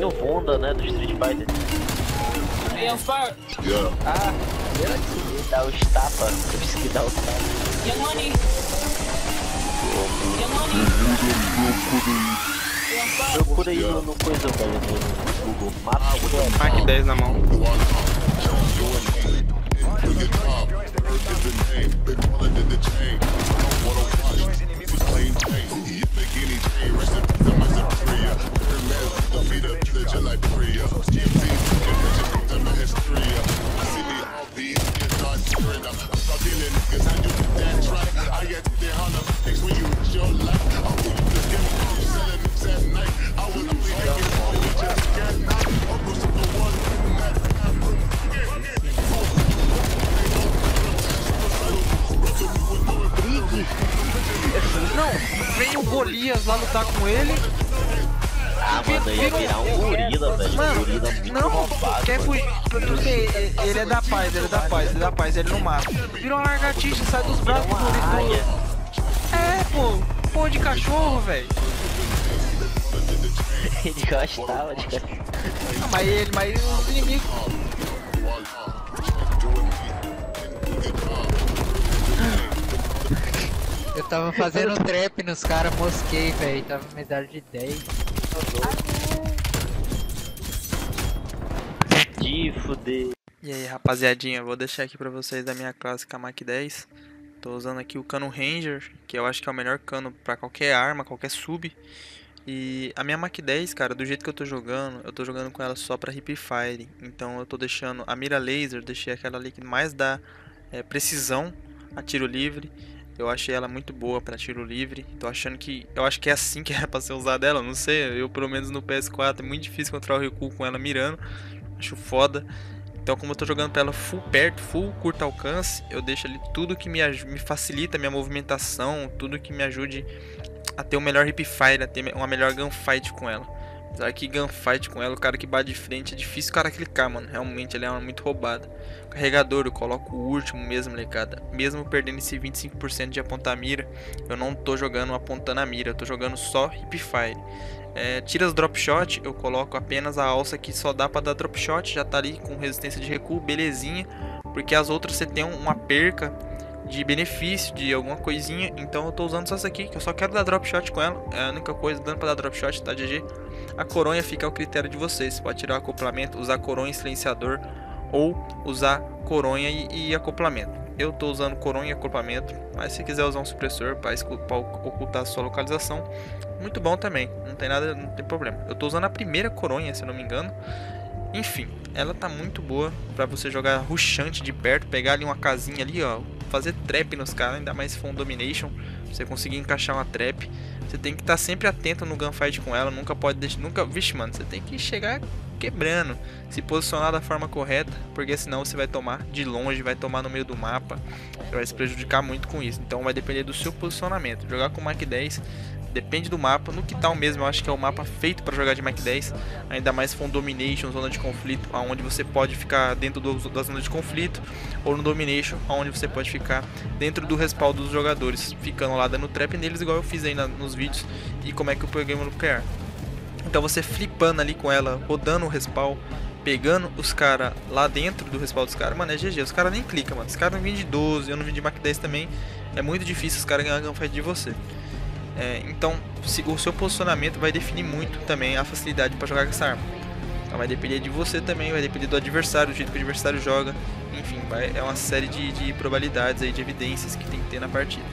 no Honda, né, do Street Fighter. Ah, ele dá os tapas, que dá os tapas. Procura aí no coisa, velho, no Google Maps. Mark 10 na mão. Não, vem o Golias lá lutar com ele. Ah, mano, ia virar um gorila, velho. Mano, Um gorila muito não, roubado. quer fugir. Ele é da paz, ele é da paz, ele é da paz, ele não mata. Vira uma lagartixa, sai dos braços do gorila. É, pô de cachorro, velho. Ele gostava de cachorro. Mas os inimigos. Eu tava fazendo trap nos caras, mosquei, velho. Tava medalha de 10. De fuder. E aí, rapaziadinha, vou deixar aqui pra vocês da minha clássica Mach 10. Tô usando aqui o cano Ranger, que eu acho que é o melhor cano pra qualquer arma, qualquer sub. E a minha Mach 10, cara, do jeito que eu tô jogando com ela só pra hipfire. Então eu tô deixando a mira laser, deixei aquela ali que mais dá precisão a tiro livre. Eu achei ela muito boa pra tiro livre. Tô achando que... Eu acho que é assim que é pra ser usada ela. Não sei, eu pelo menos no PS4 é muito difícil encontrar o recuo com ela mirando. Acho foda. Então como eu tô jogando pra ela full perto, full curto alcance, eu deixo ali tudo que me facilita a minha movimentação, tudo que me ajude a ter um melhor hipfire, a ter uma melhor gunfight com ela. Apesar que gunfight com ela, o cara que bate de frente é difícil o cara clicar, mano. Realmente ela é muito roubada. Carregador, eu coloco o último mesmo, molecada. Mesmo perdendo esse 25% de apontar a mira, eu não tô jogando apontando a mira, eu tô jogando só hipfire. Tiras drop shot, eu coloco apenas a alça que só dá pra dar drop shot, já tá ali com resistência de recuo, belezinha. Porque as outras você tem uma perca de benefício, de alguma coisinha. Então eu tô usando só essa aqui, que eu só quero dar drop shot com ela. É a única coisa, dando pra dar drop shot, tá, GG? A coronha fica ao critério de vocês. Você pode tirar o acoplamento, usar coronha e silenciador, ou usar coronha e acoplamento. Eu tô usando coronha e acoplamento, mas se quiser usar um supressor para ocultar a sua localização, muito bom também, não tem problema. Eu tô usando a primeira coronha, se eu não me engano. Enfim, ela tá muito boa para você jogar rushante de perto, pegar ali uma casinha ali, ó, fazer trap nos caras, ainda mais se for um domination, você conseguir encaixar uma trap. Você tem que estar sempre atento no gunfight com ela, nunca pode deixar, vixe, mano, você tem que chegar quebrando, se posicionar da forma correta, porque senão você vai tomar de longe, vai tomar no meio do mapa, você vai se prejudicar muito com isso. Então vai depender do seu posicionamento. Jogar com Mach 10 depende do mapa. No Quital mesmo, eu acho que é o mapa feito para jogar de Mach 10, ainda mais se for um Domination, zona de conflito, onde você pode ficar dentro da zona de conflito, ou no Domination, onde você pode ficar dentro do respaldo dos jogadores, ficando lá dando trap neles, igual eu fiz aí nos vídeos, e como é que eu peguei no nuclear. Então você flipando ali com ela, rodando o respawn, pegando os caras lá dentro do respawn dos caras, mano, é GG. Os caras nem clicam, mano. Os caras não vêm de 12, eu não vim de Mach 10 também. É muito difícil os caras ganharem gunfight de você. Então, o seu posicionamento vai definir muito também a facilidade para jogar com essa arma. Então vai depender de você também, vai depender do adversário, do jeito que o adversário joga. Enfim, é uma série de probabilidades aí, de evidências que tem que ter na partida.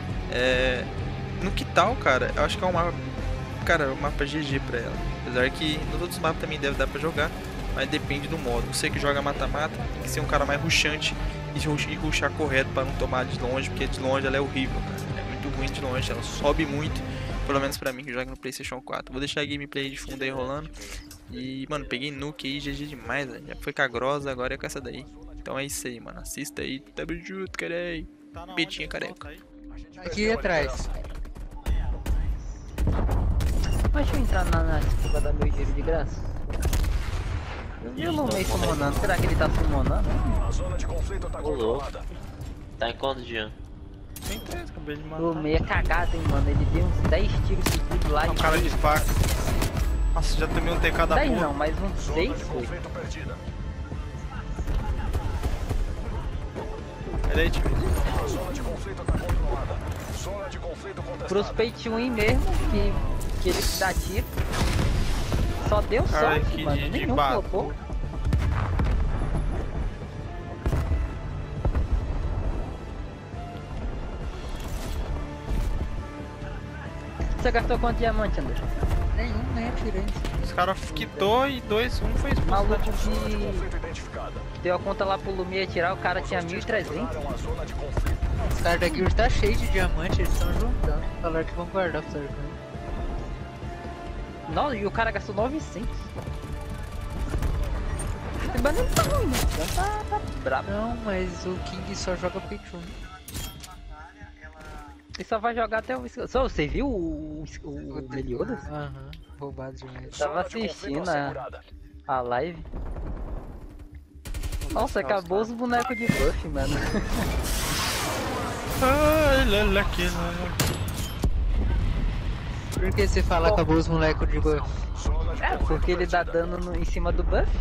No Quital, cara, eu acho que é um mapa... Cara, o mapa GG pra ela. Apesar que nos outros mapas também deve dar pra jogar, mas depende do modo. Você que joga mata-mata, tem que ser um cara mais rushante e rushar correto pra não tomar de longe, porque de longe ela é horrível, cara. É muito ruim de longe, ela sobe muito, pelo menos pra mim que joga no PlayStation 4. Vou deixar a gameplay de fundo aí rolando. E, mano, peguei nuke aí, GG demais, velho. Já foi com a Grosa, agora é com essa daí. Então é isso aí, mano. Assista aí. Tamo junto, caralho. Betinha careca. Aqui atrás. Mas deixa eu entrar na pra dar meu dinheiro de graça. Eu não meio summonando. Será que ele tá summonando? A zona de conflito tá controlada. Tá em quanto, Jean? Tem 3, acabei de matar. Tô meio cagado, hein, mano. Ele deu uns 10 tiros seguidos lá. Um cara de faca. Nossa, já tomei um TK da 10 porra. não, mas uns Zona 6 de foi. conflito perdida. Peraí, time. A zona de conflito tá controlada. Zona de conflito Pros contestada. pay to win mesmo, que ele dá tiro. Só deu Cara, sorte, que mano. de Nenhum bato. flopou. Você gastou quanto diamante, André? Nenhum, nem atirei. Os caras quitou e 2-1 foi expulso. Maluco Zona de que conflito identificada. deu a conta lá pro Lumier tirar, o cara tinha 1.300. Capturaram a zona de conflito. Os caras da guild tá cheio de diamante, eles estão juntando. Falaram que vão guardar pro sarcão. Não, e o cara gastou 900. Esse banner não tá ruim, né? Tá brabo. Não, mas o King só joga pay to win. Ele só vai jogar até o... Só, você viu o Meliodas? Aham, roubado demais. Tava Zona de conflito assistindo assegurada. a live. Nossa, acabou os bonecos de buff, mano. Ai, lala, que lala. Por que você fala acabou os moleques de buff? Zona de É, conflito porque ele dá perdida. dano em cima do buff.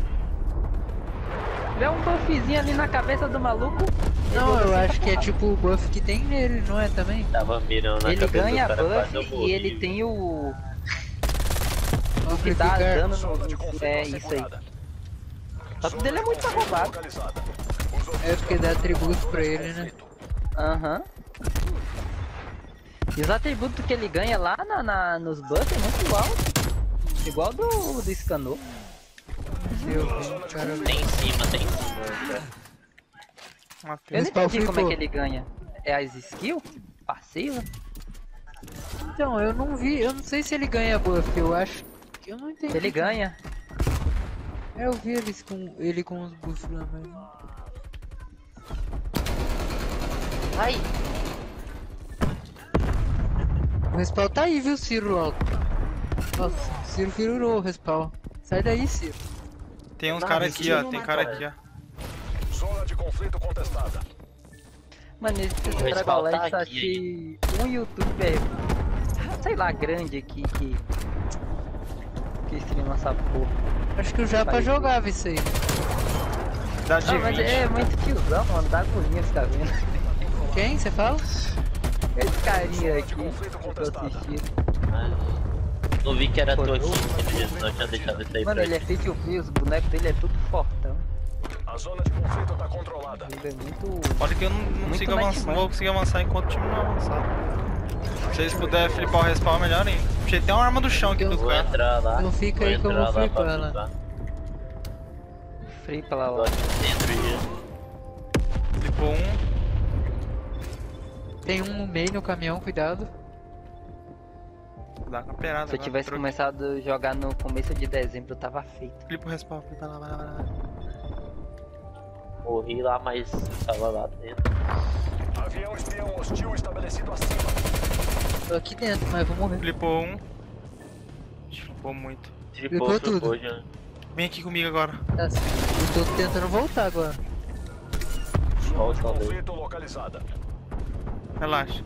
Ele é um buffzinho ali na cabeça do maluco. Não, eu acho que é tipo o buff que tem nele, não é também? Tava mirando na Ele cabeça ganha do cara, quase eu buff morri. e ele tem o Vou que dá amplificar. dano Zona de no... conflito É isso aí. assegurada. Só que dele é muito Zona de conflito roubado. localizada. É porque dá atributo pra ele, né? Aham. E os atributos que ele ganha lá nos buffs é muito igual. Igual do Scanor. Eu vi, cara. Tem em cima, tem em cima. Eu não Esse pau entendi como é flipou. que ele ganha. É as skills? Passiva? Então, eu não vi, eu não sei se ele ganha buff, eu acho que eu não entendi. Ele ganha. É, eu vi ele com os buffs lá, mas... Ai, O respawn tá aí, viu, Ciro, logo. Nossa, o Ciro virou o respawn. Sai daí, Ciro. Tem uns Não, caras esse aqui, ó. não Tem mata, cara velho. aqui, ó. Zona de conflito contestada. Mano, esse respawn Dragon tá Leste aqui, achei um youtuber, sei lá, grande aqui que streama essa porra. Acho que o Japa Vai. jogava isso aí. Dá de Ah, mas 20. é muito tiozão, mano, dá agonia ficar vendo. Quem, você fala? Esse carinha aqui que eu tô assistindo. não vi que era tu aqui, Pô, não tinha deixado isso aí Mano, pra ele é feito free, os bonecos dele é tudo fortão. A zona de conflito tá controlada. Ele é muito... Olha que eu não Muito consigo avançar, Nightmare. não vou conseguir avançar enquanto o time não avançar. Se vocês puderem flipar o respawn, melhor ainda. Achei até uma arma do chão aqui dos Vou caras. entrar lá. Não fica aí que eu entrar vou lá flipar pra lá. flipar. free pra lá. Tô aqui dentro já. Flipou um. Tem um no meio no caminhão, cuidado. Vou dar uma camperada. Se eu agora, tivesse troquei. começado a jogar no começo de dezembro, eu tava feito. Flipa o respawn, flipa lá, vai lá, vai lá. Morri lá, mas tava lá dentro. Avião espião hostil estabelecido acima. Tô aqui dentro, mas vou morrer. Flipou um. Flipou muito. Flipou tudo. já. Vem aqui comigo agora. Tá, eu tô tentando voltar agora. Zona de Volta ali. conflito localizada. Relaxa.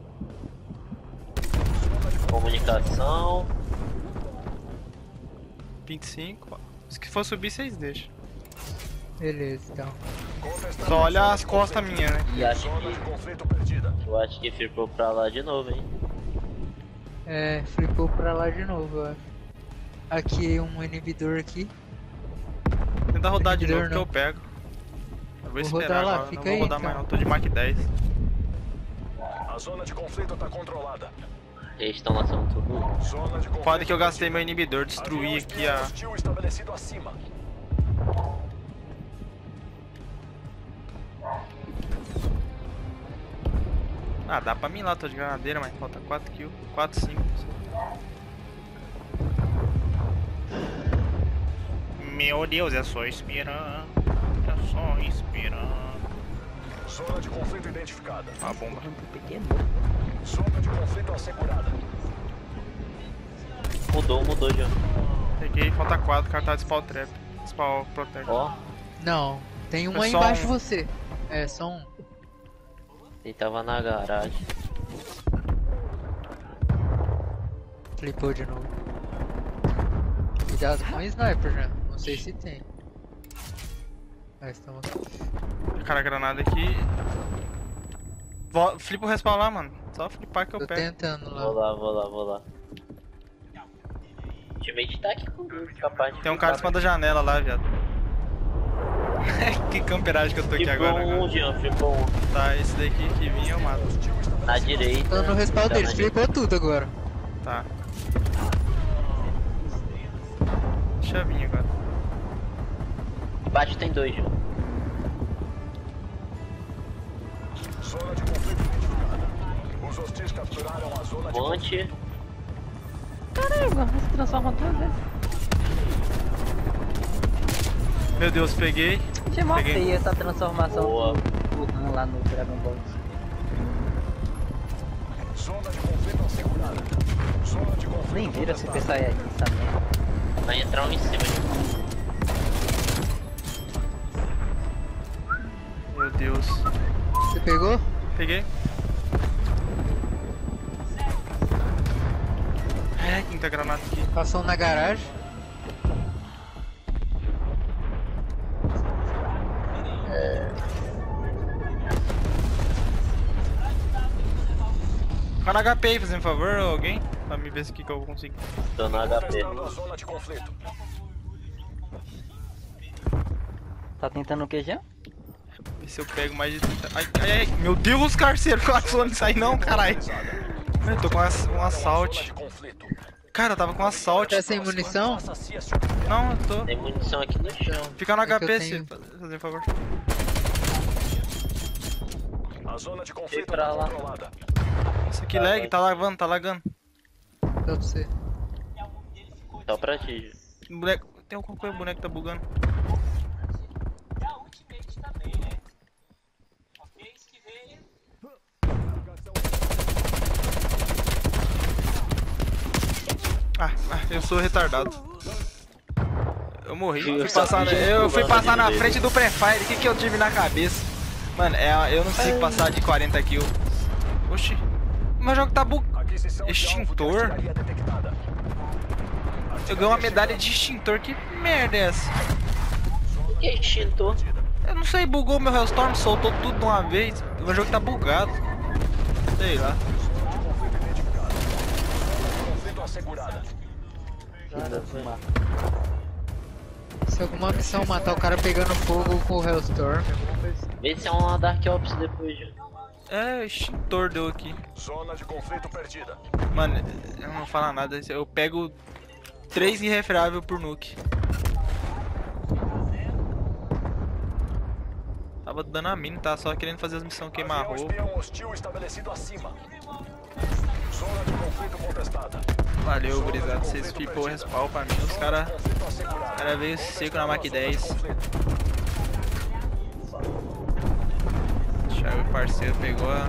Comunicação. 25. Se que for subir, vocês deixam. Beleza, então. Contestada. Só olha as costas minhas, né? E acho Zona de que. conflito perdida. Eu acho que flipou pra lá de novo, hein? É, flipou pra lá de novo, eu acho. Aqui um inibidor aqui. Tenta rodar de Inibidor novo que não. eu pego. Eu vou Vou esperar rodar lá, agora. Não fica vou aí, rodar então. mais não, tô de Mach 10. A zona de conflito tá controlada. Eles estão lançando tudo. Zona de conflito Foda que eu gastei perdida. meu inibidor, destruí Avião aqui espião a... hostil estabelecido acima. Ah, dá pra mim lá, tô de granadeira, mas falta 4 kills. 4, 5. Meu Deus, é só esperar. É só esperar. Zona de conflito identificada. Uma bomba. Pequeno. Zona de conflito assegurada. Mudou já. Peguei, falta 4, cartaz de spawn trap. Spawn protect. Ó, Não, tem um É aí só embaixo um. de você. É, só um. ele tava na garagem. Flipou de novo. cuidado com o sniper já. Não sei se tem. Estamos... Cara, a granada aqui. Flipa o respawn lá, mano. Só flipar que eu Tô pego. tentando Vou lá. lá, vou lá. O teammate tá aqui comigo, capaz de Tem um cara em cima da janela lá, viado. Que camperagem que eu tô aqui Ficou agora. um, Jean, ficou um. Tá, esse daqui que vinha eu mato. Na direita. Tô no respawn Tá deles, na direita. flipou tudo agora. Tá. Deixa eu vir agora. Embaixo tem dois, Jean. Zona de conflito identificada. Os hostis capturaram a zona de Monte. Caramba, se transforma duas vezes. Meu Deus, peguei. Achei mó Peguei. feia essa transformação Boa. do Han lá no Dragon Ball. Zona de conflito assegurada. Zona de conflito Nem vira se o contestada. pessoal é isso, sabe? Vai entrar um em cima, Jean. Meu Deus. Você pegou? Peguei. É, quinta granada aqui. Passou na garagem. Fica no HP aí, fazendo favor, alguém? Pra me ver se que eu consigo. Tô no HP. Testando a zona de conflito. Tá tentando o que, Jean? Ver se eu pego mais de 30. Ai, ai, ai. Meu Deus, carceiro, com a zona isso aí não, caralho. Eu tô com um assalto. Zona de conflito. Cara, eu tava com um assalto. Tá sem munição? Faça-se a sua- Não, eu tô. Tem munição aqui no chão. Fica no É que eu HP, tenho. se fazer favor. A zona de conflito pra tá lá. controlada. Isso aqui lag, tá lavando, tá lagando. Pra você. Só pra ti, Jean. Boneco, tem alguma coisa, o boneco tá bugando. Eu sou retardado. Eu morri. Eu fui passar na frente do Prefire. O que eu tive na cabeça? Mano, eu não consigo passar de 40 kills. Oxi. Meu jogo tá bugado. Aquisição de alvo de Extintor? artilharia detectada. Eu ganhei uma medalha de extintor. Que merda é essa? O que é extintor? Eu não sei, bugou meu Hellstorm, soltou tudo de uma vez. O meu jogo tá bugado. Sei lá. Conflito assegurada. Se alguma missão matar o cara pegando fogo com o Hellstorm. Vê se é uma Dark Ops depois, Jean. É, extintor deu aqui. Zona de conflito perdida. Mano, eu não vou falar nada. Eu pego 3 irrefrável por nuke. Tava dando a mina, tá só querendo fazer as missões queimar a Avião roupa. espião hostil estabelecido acima. Zona de conflito contestada. Valeu, gurizada. Vocês flipou o respawn pra mim. Os cara veio seco na Mach 10. Thiago, parceiro, pegou a.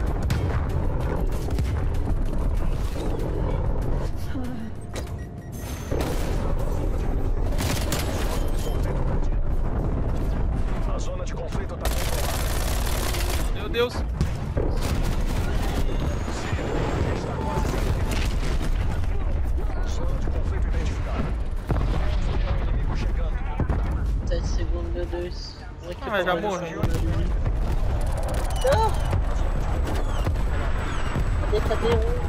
A zona de conflito tá controlada. Meu Deus! Zona de conflito identificada. Inimigo chegando. 7 segundos, meu Deus. Ah, mas já morreu. Cadê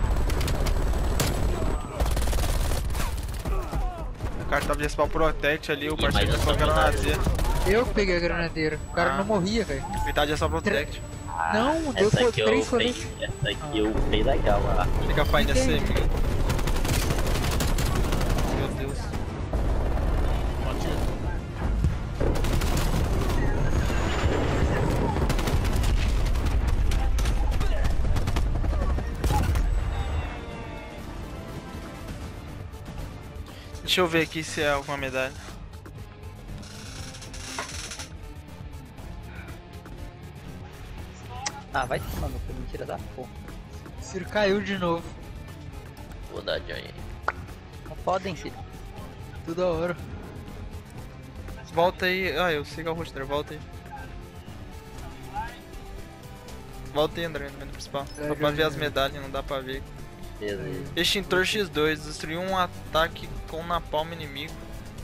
O cara tava de respawn protect ali, o parceiro mas tá com a essa granadeira. Eu que peguei a granadeira. O cara Ah. não morria, velho. Ele tá de respawn protect. Não, deu Essa aqui eu 3 upei. foram. Essa aqui eu upei legal lá. Fica fine Que assim, é isso? meu Deus. Deixa eu ver aqui se é alguma medalha. Ah, vai tomar no cu, mentira da porra. O Ciro caiu de novo. Vou dar join aí. Não podem ser. Toda hora. Volta aí. Ah, eu sei que é o roster, volta aí. Volta aí, André, no menu principal. Só pra ver as medalhas, não dá pra ver. Beleza. Extintor X2, destruiu um ataque com napalm inimigo.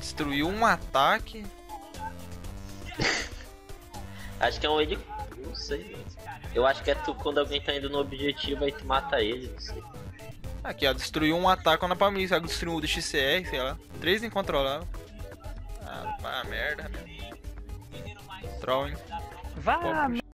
Destruiu um ataque. Acho que é um helicóptero, não sei. Eu acho que é tu quando alguém tá indo no objetivo aí tu mata ele, não sei. Aqui, ó, destruiu um ataque na família, destruiu o do XCR, sei lá. 3 incontroláveis. Ah, merda, meu. Troll, hein? Vá,